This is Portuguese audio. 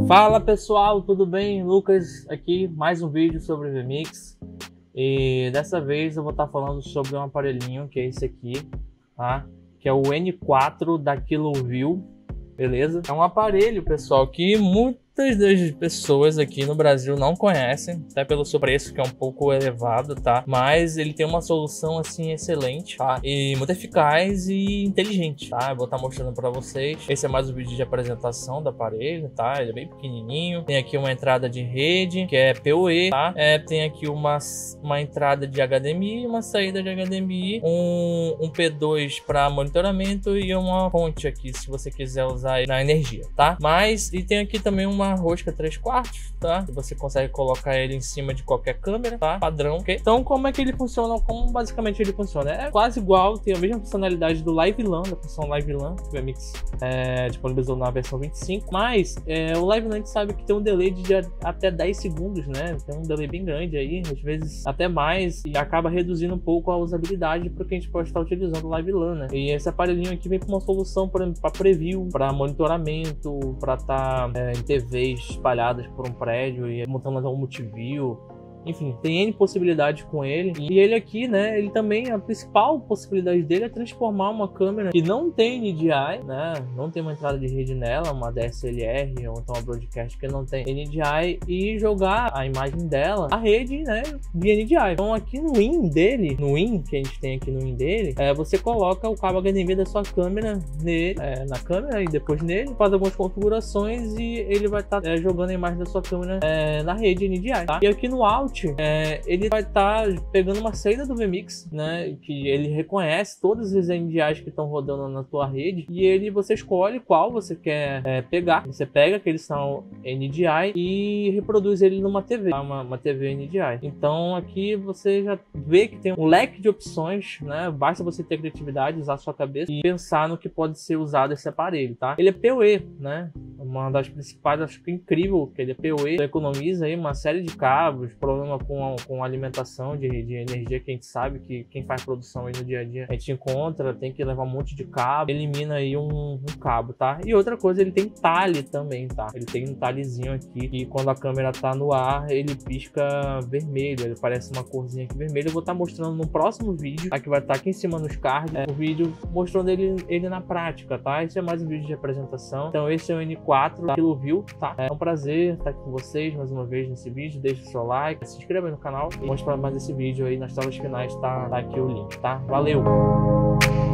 Fala pessoal, tudo bem? Lucas aqui, mais um vídeo sobre VMix. E dessa vez eu vou estar falando sobre um aparelhinho que é esse aqui, tá? Que é o N4 da KiloView, beleza? É um aparelho, pessoal, que muitas das pessoas aqui no Brasil não conhecem, até pelo seu preço, que é um pouco elevado, tá? Mas ele tem uma solução, assim, excelente, tá? E muito eficaz e inteligente, tá? Eu vou estar mostrando para vocês. Esse é mais um vídeo de apresentação do aparelho, tá? Ele é bem pequenininho. Tem aqui uma entrada de rede, que é PoE, tá? Tem aqui uma entrada de HDMI, uma saída de HDMI, um P2 para monitoramento e uma fonte aqui, se você quiser usar na energia, tá? E tem aqui também uma rosca 3/4, tá? Você consegue colocar ele em cima de qualquer câmera, tá? Padrão, ok? Então, como é que ele funciona? Como basicamente ele funciona? É quase igual, tem a mesma funcionalidade do LiveLAN, da função LiveLAN, que o VMix disponibilizou na versão 25, mas o LiveLAN a gente sabe que tem um delay de até 10 segundos, né? Tem um delay bem grande aí, às vezes até mais, e acaba reduzindo um pouco a usabilidade para que a gente pode estar utilizando o LiveLAN, né? E esse aparelhinho aqui vem com uma solução para preview, para monitoramento, para estar em TVs espalhadas por um prédio e montando um multiview. Enfim, tem N possibilidades com ele. E ele aqui, né, ele também, a principal possibilidade dele é transformar uma câmera que não tem NDI, né, não tem uma entrada de rede nela, uma DSLR ou então uma broadcast que não tem NDI, e jogar a imagem dela na rede, né, via NDI. Então aqui no IN dele, no IN que a gente tem aqui no IN dele, você coloca o cabo HDMI da sua câmera nele, na câmera, e depois nele, faz algumas configurações e ele vai estar jogando a imagem da sua câmera na rede NDI, tá? E aqui no Out, ele vai estar pegando uma saída do VMix, né, que ele reconhece todos os NDIs que estão rodando na tua rede, e você escolhe qual você quer pegar. Você pega aquele sinal NDI e reproduz ele numa TV, uma TV NDI. Então aqui você já vê que tem um leque de opções, né? Basta você ter criatividade, usar a sua cabeça e pensar no que pode ser usado esse aparelho, tá? Ele é PoE, né? Uma das principais, acho que é incrível que ele é PoE, economiza aí uma série de cabos, problema com alimentação de energia, que a gente sabe que quem faz produção aí no dia a dia a gente encontra, tem que levar um monte de cabo, elimina aí um cabo, tá? E outra coisa, ele tem talhe também, tá? Ele tem um talhezinho aqui e quando a câmera tá no ar, ele pisca vermelho, ele parece uma corzinha aqui vermelha. Eu vou estar mostrando no próximo vídeo, que vai estar aqui em cima nos cards, o vídeo mostrando ele na prática, tá? Esse é mais um vídeo de apresentação. Então esse é o N4 da KiloView, tá? É um prazer estar aqui com vocês mais uma vez nesse vídeo. Deixe o seu like, se inscreva aí no canal e mostre para mais esse vídeo aí. Nas telas finais tá aqui o link, tá? Valeu!